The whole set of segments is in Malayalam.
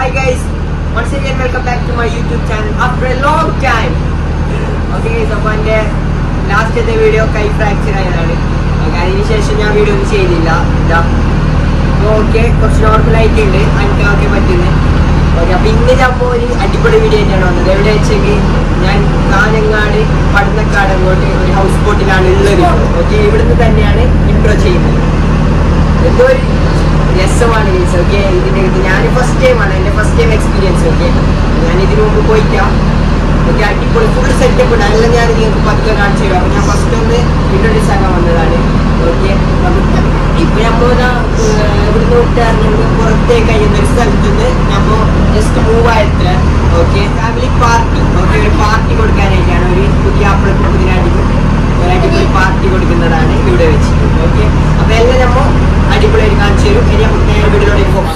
Hi guys, once again welcome back to my YouTube channel after a long time. Okay guys, അപ്പോൾ എൻ്റെ ലാസ്റ്റത്തെ വീഡിയോ കൈ ഫ്രാക്ചർ ആയതാണ്. അതിന് ശേഷം ഞാൻ വീഡിയോ ഒന്നും ചെയ്തില്ല. അപ്പോൾ ഓക്കെ, കുറച്ച് നോർമലായിട്ടുണ്ട്, അനക്കാക്കെ പറ്റുന്നത്. ഓക്കെ, അപ്പോൾ ഇന്ന് ഞാൻ ഒരു അടിപൊളി വീഡിയോ തന്നെയാണ് വന്നത്. എവിടെ വെച്ചെങ്കിൽ ഞാൻ കാഞ്ഞങ്ങാട് പടന്നക്കാട് അങ്ങോട്ട് ഒരു ഹൗസ് ബോട്ടിലാണ് ഉള്ളത്. ഓക്കെ, ഇവിടുന്ന് തന്നെയാണ് ഇൻട്രോ ചെയ്യുന്നത്. എന്തോ ഒരു രസമാണ് ഗൈസ്. ഓക്കെ, ഇതിൻ്റെ അടുത്ത് ഞാൻ ഫസ്റ്റ് ടൈമാണ്, എൻ്റെ ഫസ്റ്റ് ടൈം എക്സ്പീരിയൻസ്. ഓക്കെ, ഞാൻ ഇതിനു മുമ്പ് പോയിട്ടാ. ഓക്കെ, അടിപൊളി ഫുൾ സെറ്റപ്പ് ഉണ്ട്. എല്ലാം ഞാൻ നിങ്ങൾക്ക് പതുക്കെ കാണിച്ചു തരാം. അപ്പോൾ ഞാൻ ഫസ്റ്റ് ഒന്ന് ഇൻട്രൊഡ്യൂസ് ആക്കാൻ വന്നതാണ്. ഓക്കെ, ഇപ്പോൾ നമ്മൾ ഇവിടുന്ന് വിട്ടായിരുന്നെങ്കിൽ പുറത്തേക്ക് കഴിയുന്ന ഒരു സ്ഥലത്ത് നിന്ന് നമ്മൾ ജസ്റ്റ് മൂവ് ആയിട്ട്. Okay, family party. ഓക്കെ, ഒരു പാർട്ടി കൊടുക്കാനായിട്ടാണ്, ഒരു പുതിയ അപ്പുറത്ത് ഒരു അടിപൊളി പാർട്ടി കൊടുക്കുന്നതാണ് ഇവിടെ വെച്ചിട്ട്. ഓക്കെ, അപ്പോൾ എല്ലാം നമ്മൾ അടിപൊളിയായിട്ട് കാണിച്ചു തരും. ഇനി നമുക്ക് നേരെ വീട്ടിലോട്ട് പോകാം.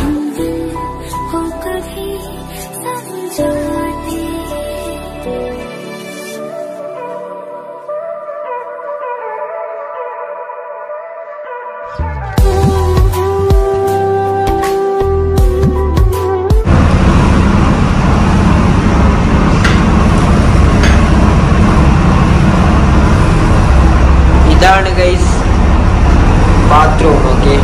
ഇതാണ് ഗൈസ് ബാത്റൂം. ഓക്കെ,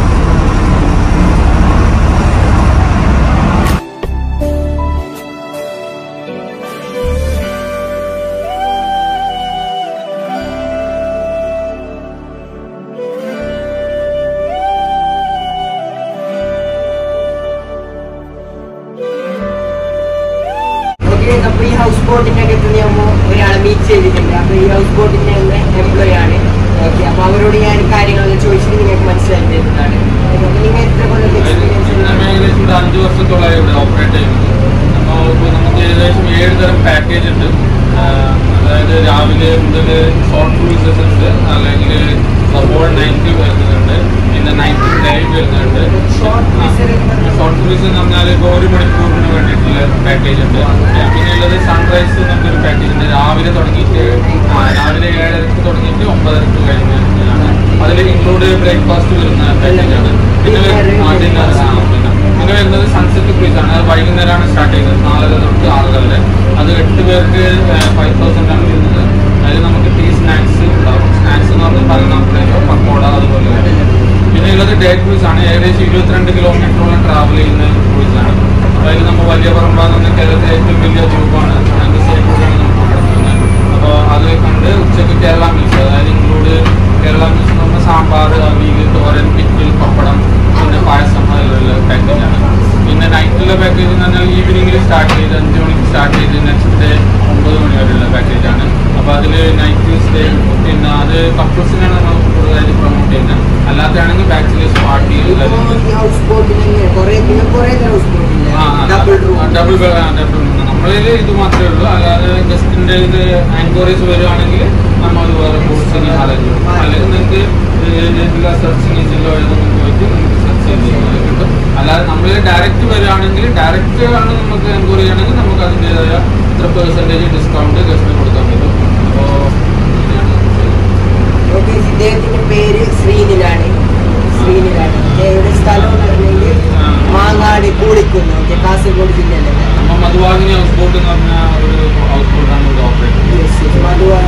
അപ്പൊ ഈ ഹൗസ് ബോട്ടിന്റെ അകത്ത് നമ്മൾ ഒരാളെ മീറ്റ് ചെയ്തിട്ടുണ്ട്. അപ്പൊ ഈ ഹൗസ് ബോട്ടിന്റെ എംപ്ലോയി ആണ്. ഓക്കെ, അപ്പൊ അവരോട് ഞാൻ കാര്യങ്ങളൊക്കെ ചോദിച്ചിട്ട് നിങ്ങൾക്ക് മനസ്സിലാക്കി തരുന്നതാണ്. നിങ്ങൾ എത്ര കൊല്ലത്തെ എക്സ്പീരിയൻസ്? ഏകദേശം 5 വർഷത്തോളമായി ഇവിടെ ഓപ്പറേറ്റ് ചെയ്യുന്നത്. അപ്പോൾ നമുക്ക് ഏകദേശം 7 തരം പാക്കേജ് ഉണ്ട്. അതായത് രാവിലെ മുതൽ ഷോർട്ട് ക്രൂസസ് ഉണ്ട്, അല്ലെങ്കിൽ സപ്പോൾ നൈറ്റ് വരുന്നുണ്ട്, പിന്നെ നൈറ്റ് ഡൈവ് വരുന്നുണ്ട്. ഷോർട്ട് ക്രൂസ് എന്ന് പറഞ്ഞാൽ ഇപ്പോൾ 1 മണിക്കൂറിന് വേണ്ടിയിട്ടുള്ള പാക്കേജ് ഉണ്ട്. പിന്നെ ഉള്ളത് സൺറൈസ് എന്നൊരു പാക്കേജ് ഉണ്ട്. രാവിലെ തുടങ്ങിയിട്ട് രാവിലെ 7:30 തുടങ്ങിയിട്ട് 9:30 കഴിഞ്ഞാണ്. അതിൽ ഇൻക്ലൂഡ് ബ്രേക്ക്ഫാസ്റ്റ് വരുന്ന പാക്കേജാണ്. പിന്നെ വരുന്നത് സൺസെറ്റ് ക്രൂസ് ആണ്. അത് വൈകുന്നേരമാണ് സ്റ്റാർട്ട് ചെയ്യുന്നത്, 4:30 തൊട്ട് 6:30 വരെ. അത് 8 പേർക്ക് 5,000 ആണ് വരുന്നത്. അതിൽ നമുക്ക് ടീ സ്നാക്സ് ഉണ്ടാവും. സ്നാക്സ് എന്ന് പറഞ്ഞാൽ പലനാപ്പിളോ പക്കോട അതുപോലെ. പിന്നെ ഉള്ളത് ഡേ ക്രൂസ് ആണ്. ഏകദേശം 22 കിലോമീറ്ററോളം ട്രാവൽ ചെയ്യുന്ന ക്രൂസാണ്. അതായത് നമ്മൾ വലിയ പറമ്പാന്ന് കേരളത്തിലെ ഏറ്റവും വലിയ ദ്വീപാണ്, അതിൻ്റെ സൈഡിലൂടെയാണ് നമുക്ക് കൊടുക്കുന്നത്. അപ്പോൾ അത് കണ്ട് ഉച്ചയ്ക്ക് കേരള മീൽസ്, അതായത് ഇൻക്ലൂഡ് കേരള മീൽസ് എന്ന് പറഞ്ഞാൽ സാമ്പാർ, അവിയൽ, തോരൻ, പിക്കിൾ, പപ്പടം, പിന്നെ പായസം, അതിലുള്ള പാക്കേജാണ്. പിന്നെ നൈറ്റിലുള്ള പാക്കേജ് എന്ന് പറഞ്ഞാൽ ഈവനിങ്ങിൽ സ്റ്റാർട്ട് ചെയ്ത് 5 മണിക്ക് സ്റ്റാർട്ട് ചെയ്ത് നെക്സ്റ്റ് ഡേ 9 മണി വരെയുള്ള പാക്കേജാണ്. അപ്പോൾ അതിൽ നൈറ്റ് സ്റ്റേ, പിന്നെ അത് കപ്പിൾസിനാണ് നമ്മൾ കൂടുതലായിട്ട് പ്രൊമോട്ട് ചെയ്യുന്നത്. അല്ലാത്തതാണെങ്കിൽ ബാച്ചിലേഴ്സ് പാർട്ടി നമ്മളിൽ ഇത് മാത്രമേ ഉള്ളൂ. അല്ലാതെ ഗസ്റ്റിൻ്റെ ഇത് എൻക്വയറീസ് വരുവാണെങ്കിൽ നമ്മൾ അത് വേറെ ബോട്ട്സിന് അറേഞ്ച് ചെയ്യും. അല്ലെങ്കിൽ നിങ്ങൾക്ക് എല്ലാ സെർച്ചിങ് എഞ്ചിനിലോ ഏതൊന്നും പോയിട്ട് നിങ്ങൾക്ക് സെർച്ച് ചെയ്ത് കിട്ടും. അല്ലാതെ നമ്മൾ ഡയറക്റ്റ് വരികയാണെങ്കിൽ, ഡയറക്റ്റ് ആണ് നമുക്ക് എൻക്വയറി ചെയ്യണമെങ്കിൽ നമുക്ക് അതിൻ്റെതായ ഇത്ര % ഡിസ്കൗണ്ട് ഗസ്റ്റിന് കൊടുക്കാൻ പറ്റും. അപ്പോൾ ഇദ്ദേഹത്തിന്റെ പേര് ശ്രീനിലാണ്. ഇവിടെ സ്ഥലം എന്ന് പറഞ്ഞെങ്കിൽ മാങ്ങാട് കൂടിക്കുന്നു. ഓക്കെ, കാസർഗോഡ് ജില്ലയിലെ മധുവാഹിനി ഹൗസ് ബോട്ട് എന്ന് പറഞ്ഞ ഒരു ഹൗസ് ബോട്ടാണ് ഇവിടെ ഓപ്പറേറ്റ് ചെയ്യുന്നത്.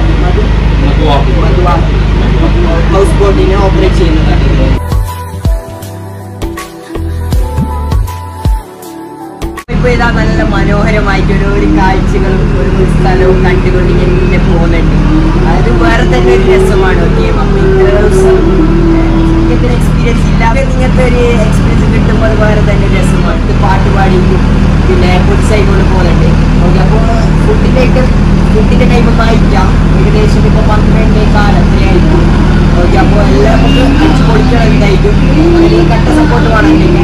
മധുവാഹിനി ഹൗസ് ബോട്ടിനെ ഓപ്പറേറ്റ് ചെയ്യുന്നതാണ്. ഇപ്പോൾ ഇതാ നല്ല മനോഹരമായിട്ട് ഒരു കാഴ്ചകളും ഒരു സ്ഥലവും കണ്ടുകൊണ്ട് ഇങ്ങനെ പോകുന്നുണ്ട്. അത് വേറെ തന്നെ ഒരു രസമാണ്. ഓക്കെ, ഇങ്ങനത്തെ ഒരു എക്സ്പീരിയൻസ് ഇല്ലാതെ ഇങ്ങനത്തെ ഒരു എക്സ്പീരിയൻസ് കിട്ടുമ്പോൾ അത് വേറെ തന്നെ രസമാണ്. ഇത് പാട്ട് പാടിയിട്ടും പിന്നെ പൊടിച്ചായിക്കൊണ്ട് പോകുന്നുണ്ട്. ഓക്കെ, അപ്പോൾ ഫുഡിൻ്റെ ടൈമൊക്കെ ആയിട്ടാം. ഏകദേശം ഇപ്പോൾ 12:15 അത്രയായിരിക്കും. ഓക്കെ, അപ്പോൾ എല്ലാം നമുക്ക് അടിച്ച് പൊളിക്കണം. ഇതായിരിക്കും അതിന് കട്ട സപ്പോർട്ട് വേണമെങ്കിൽ.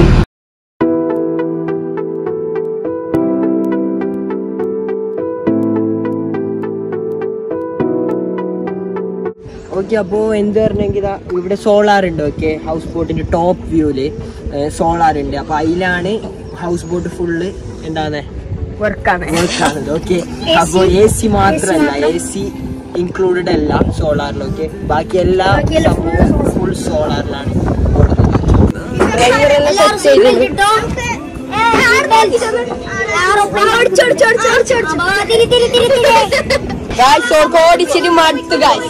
ഓക്കെ, അപ്പോൾ എന്ത് പറഞ്ഞെങ്കിൽ ഇവിടെ സോളാർ ഉണ്ട്. ഓക്കെ, ഹൗസ് ബോട്ടിൻ്റെ ടോപ്പ് വ്യൂവിൽ സോളാർ ഉണ്ട്. അപ്പോൾ അതിലാണ് ഹൗസ് ബോട്ട് ഫുള്ള് എന്താണ് വർക്കാണ്. ഓക്കെ, അപ്പോൾ AC മാത്രമല്ല, AC ഇൻക്ലൂഡഡ് അല്ല സോളാറിലൊക്കെ. ബാക്കി എല്ലാ സംഭവവും ഫുൾ സോളാറിലാണ് ഓടുന്നത്. ഓടിച്ചിട്ട് മടുത്തു ഗൈസ്.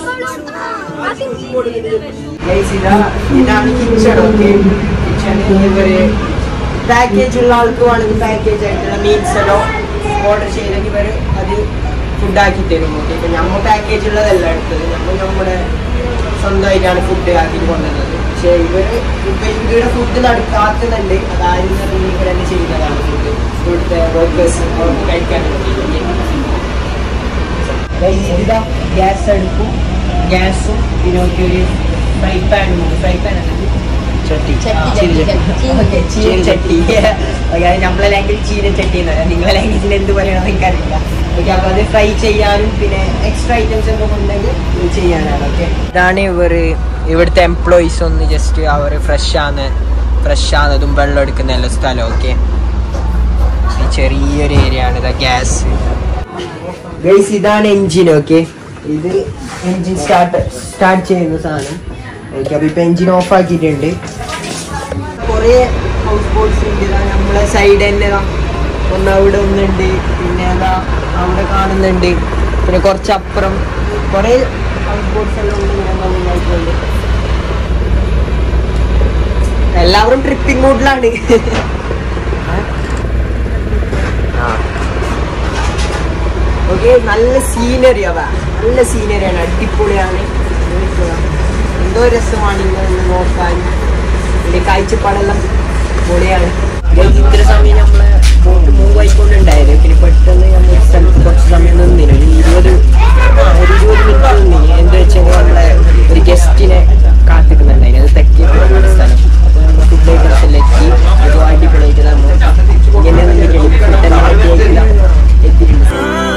ഇതാണ് കിച്ചൺ. ഓക്കെ, കിച്ചണിൽ ഇവര് പാക്കേജ് ഉള്ള ആൾക്ക് വേണമെങ്കിൽ പാക്കേജ് ആയിട്ടുള്ള മീൽസോ ഓർഡർ ചെയ്തെങ്കിൽ ഇവർ അത് ഫുഡാക്കി തരും. ഓക്കെ, ഇപ്പം നമ്മൾ പാക്കേജ് ഉള്ളതല്ല എടുത്തത്, നമ്മുടെ സ്വന്തമായിട്ടാണ് ഫുഡ് ആക്കിയിട്ട് കൊണ്ടുവന്നത്. പക്ഷേ ഇവര് ഇവിടെ ഫുഡ് നടക്കാത്തുന്നുണ്ട്, അതായത് ഇവർ തന്നെ ചെയ്യുന്നതാണ് ഫുഡ്. ഇവിടുത്തെ വർക്കേഴ്സ് അവർക്ക് കഴിക്കാൻ പറ്റില്ല. ഇതാ ഗ്യാസ് അടുപ്പും ഗ്യാസും പിന്നെ ഒരു ഫ്രൈ പാനും ചട്ടി, ചീനച്ചട്ടി. നമ്മളെ ലാംഗ്വേജ് ചീനച്ചട്ടി എന്ന് പറയാം, നിങ്ങളെ ലാംഗ്വേജിൽ എന്ത് പറയണമെന്ന് എനിക്കറിയില്ല. ഓക്കെ, അപ്പോൾ അത് ഫ്രൈ ചെയ്യാനും പിന്നെ എക്സ്ട്രാ ഐറ്റംസ് ഒക്കെ ഉണ്ടെങ്കിൽ ചെയ്യാനാണ്. ഓക്കെ, ഇതാണ് ഇവിടുത്തെ എംപ്ലോയീസ്. ഒന്ന് ജസ്റ്റ് അവർ ഫ്രഷാന്നതും വെള്ളം എടുക്കുന്ന എല്ലാ സ്ഥലം. ഓക്കെ, ചെറിയൊരു ഏരിയ ആണ്. ഇതാ ഗ്യാസ് ഗൈസ്, ഇതാണ് എൻജിൻ. ഓക്കെ, ഇത് എൻജിൻ സ്റ്റാർട്ട് ചെയ്യുന്ന സാധനം. ഓക്കെ, അപ്പോൾ ഇപ്പോൾ എൻജിൻ ഓഫ് ആക്കിയിട്ടുണ്ട്. കുറേ ഹൗസ് ബോട്ട്സ് ഉണ്ട്. നമ്മളെ സൈഡ് തന്നെ ഒന്ന് അവിടെ ഒന്നുണ്ട്, പിന്നെ അതാ അവിടെ കാണുന്നുണ്ട്, പിന്നെ കുറച്ചപ്പുറം കുറേ ഹൗസ് ബോട്ട്സ് എല്ലാം ഉണ്ട്. നന്നായിട്ടുണ്ട്. എല്ലാവരും ട്രിപ്പിംഗ് മൂഡിലാണ്. ഓക്കെ, നല്ല സീനറിയാണ്, അടിപൊളിയാണ്. എന്തോ രസമാണ് ഇങ്ങനെ നോക്കാൻ, ഇതിന്റെ കാഴ്ചപ്പാടെല്ലാം പൊളിയാണ്. ഇത്ര സമയം നമ്മളെ ബോട്ട് മൂവ് ആയിക്കൊണ്ടുണ്ടായത്. പിന്നെ പെട്ടെന്ന് നമ്മൾ സ്ഥലത്ത് കുറച്ച് സമയം നിന്നിന്, ഒരു 20 മിനിറ്റ് നിന്നിന്. എന്താ വെച്ചാൽ നമ്മളെ ഒരു ഗസ്റ്റിനെ കാത്തിക്കുന്നുണ്ടായിരുന്നു. അത് തെക്കേപ്പുറമാണ് സ്ഥലം. അപ്പോൾ നമ്മൾ ഫുഡ് കഴിക്കണമെത്തി. അത് അടിപൊളിയായിട്ട് നമ്മൾ ഇങ്ങനെ നിന്നിട്ടുണ്ട്. പെട്ടെന്ന് മാറ്റിയായിട്ടില്ല എത്തിയിട്ടുണ്ട്.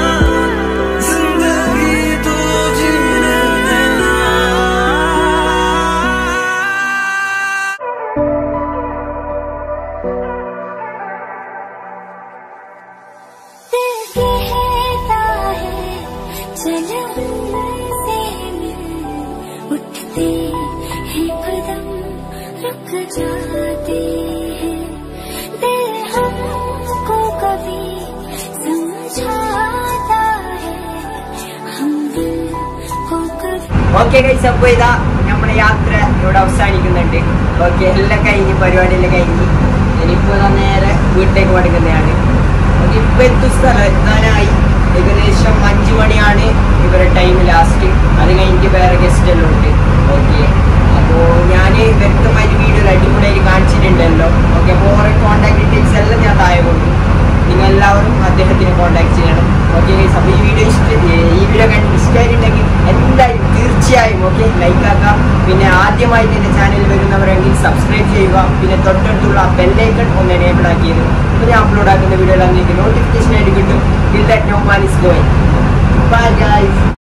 ഓക്കെ ഗൈസ്, അപ്പോൾ ഇതാ നമ്മുടെ യാത്ര ഇവിടെ അവസാനിക്കുന്നുണ്ട്. ഓക്കെ, എല്ലാം കഴിഞ്ഞ്, പരിപാടിയെല്ലാം കഴിഞ്ഞ് ഇനിയിപ്പോൾ നേരെ വീട്ടിലേക്ക് മടങ്ങുന്നതാണ്. ഓക്കെ, ഇപ്പോൾ എത്തും സ്ഥലം എത്താനായി. ഏകദേശം 5 മണിയാണ് ഇവരുടെ ടൈം ലാസ്റ്റ്. അത് കഴിഞ്ഞിട്ട് വേറെ ഗസ്റ്റ് എല്ലാം ഉണ്ട്. ഓക്കെ, അപ്പോൾ ഞാൻ വ്യക്തമായിട്ട് വീഡിയോയിൽ അടിപൊളിയായിട്ട് കാണിച്ചിട്ടുണ്ടല്ലോ. ഓക്കെ, അപ്പോൾ ഓരോ കോൺടാക്ട് ഡീറ്റെയിൽസ് എല്ലാം ഞാൻ താഴെ കൊടുക്കും. നിങ്ങളെല്ലാവരും അദ്ദേഹത്തിനെ കോൺടാക്ട് ചെയ്യണം. ഓക്കെ ഗൈസ്, അപ്പോൾ ഈ വീഡിയോ ഇഷ്ടമായിട്ടുണ്ടെങ്കിൽ എന്തായാലും തീർച്ചയായും ഓക്കെ ലൈക്ക് ആക്കാം. പിന്നെ ആദ്യമായിട്ട് എൻ്റെ ചാനൽ വരുന്നവരെങ്കിൽ സബ്സ്ക്രൈബ് ചെയ്യുക. പിന്നെ തൊട്ടടുത്തുള്ള ബെല്ലൈക്കൺ ഒന്ന് എനേബിൾ ആക്കിയത്. അപ്പോൾ ഞാൻ അപ്ലോഡ് ആക്കുന്ന വീഡിയോ എല്ലാം നിങ്ങൾക്ക് നോട്ടിഫിക്കേഷൻ ആയിട്ട് കിട്ടും. Till that no man is going. Bye guys.